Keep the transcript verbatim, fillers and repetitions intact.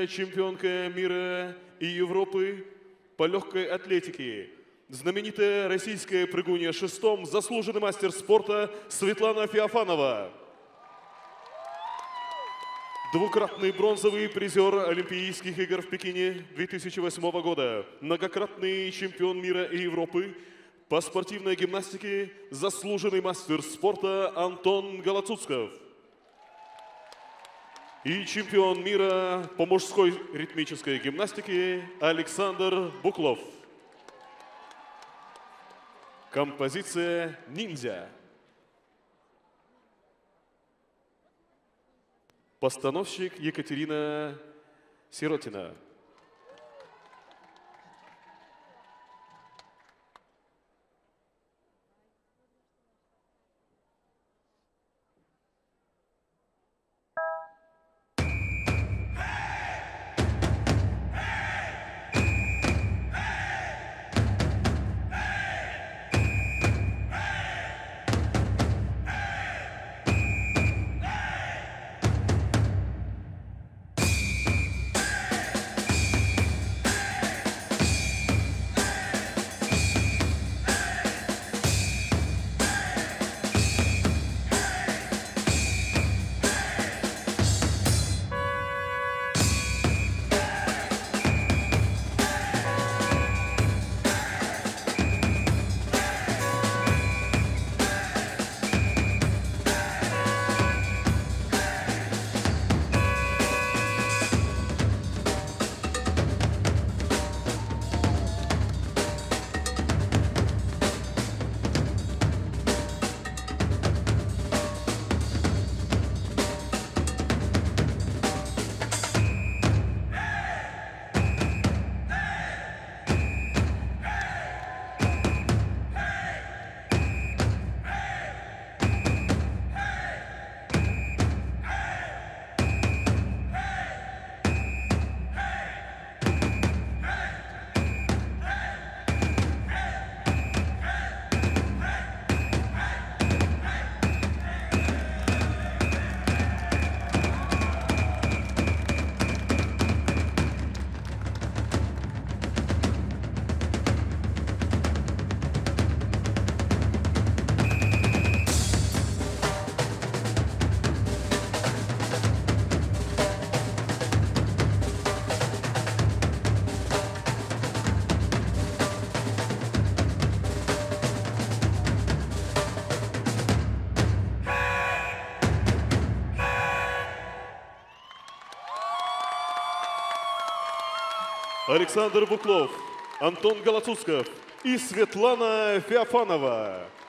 чемпионка мира и Европы по легкой атлетике, знаменитая российская прыгунья шестом, заслуженный мастер спорта Светлана Феофанова. Двукратный бронзовый призер Олимпийских игр в Пекине две тысячи восьмого года, многократный чемпион мира и Европы по спортивной гимнастике, заслуженный мастер спорта Антон Галацуцков. И чемпион мира по мужской ритмической гимнастике Александр Буклов. Композиция «Ниндзя». Постановщик Екатерина Сиротина. Александр Буклов, Антон Галацуцков и Светлана Феофанова.